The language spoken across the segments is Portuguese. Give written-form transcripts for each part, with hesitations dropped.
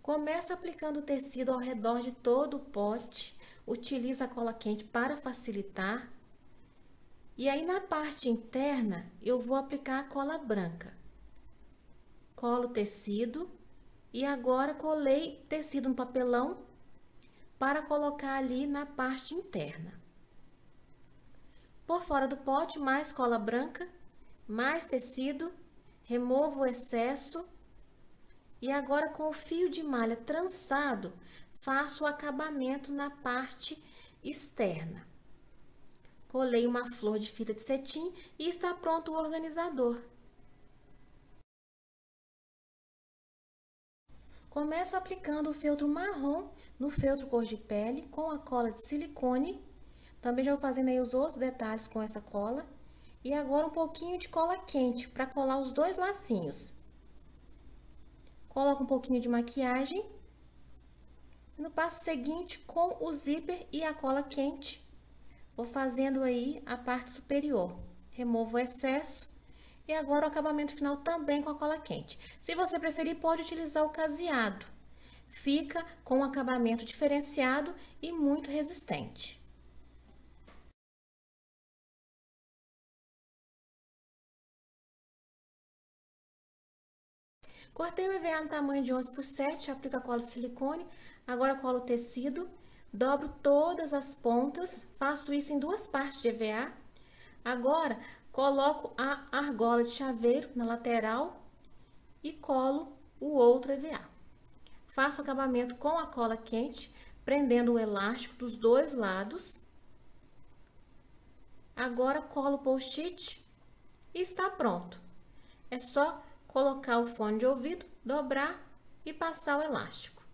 Começa aplicando o tecido ao redor de todo o pote, utiliza a cola quente para facilitar. E aí na parte interna, eu vou aplicar a cola branca. Colo o tecido e agora colei tecido no papelão para colocar ali na parte interna. Por fora do pote, mais cola branca, mais tecido, removo o excesso e agora com o fio de malha trançado, faço o acabamento na parte externa. Colei uma flor de fita de cetim e está pronto o organizador. Começo aplicando o feltro marrom no feltro cor de pele com a cola de silicone. Também já vou fazendo aí os outros detalhes com essa cola. E agora um pouquinho de cola quente para colar os dois lacinhos. Coloco um pouquinho de maquiagem. No passo seguinte, com o zíper e a cola quente, vou fazendo aí a parte superior. Removo o excesso. E agora o acabamento final também com a cola quente. Se você preferir, pode utilizar o caseado. Fica com um acabamento diferenciado e muito resistente. Cortei o EVA no tamanho de 11 por 7, aplico a cola de silicone, agora colo o tecido, dobro todas as pontas, faço isso em duas partes de EVA. Agora, coloco a argola de chaveiro na lateral e colo o outro EVA. Faço o acabamento com a cola quente, prendendo o elástico dos dois lados. Agora, colo o post-it e está pronto. É só colocar o fone de ouvido, dobrar e passar o elástico.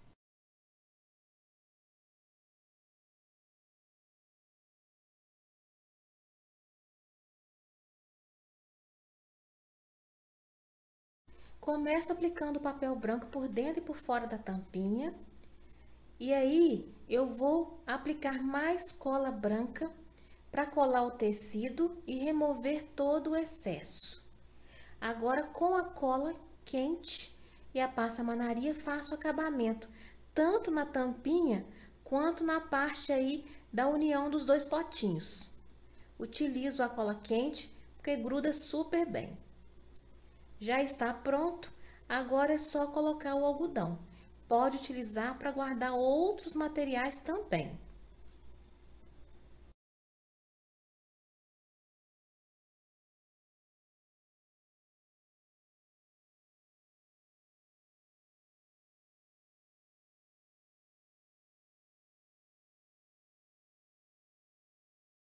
Começo aplicando o papel branco por dentro e por fora da tampinha. E aí, eu vou aplicar mais cola branca para colar o tecido e remover todo o excesso. Agora, com a cola quente e a passamanaria, faço o acabamento, tanto na tampinha quanto na parte aí da união dos dois potinhos. Utilizo a cola quente porque gruda super bem. Já está pronto, agora é só colocar o algodão. Pode utilizar para guardar outros materiais também.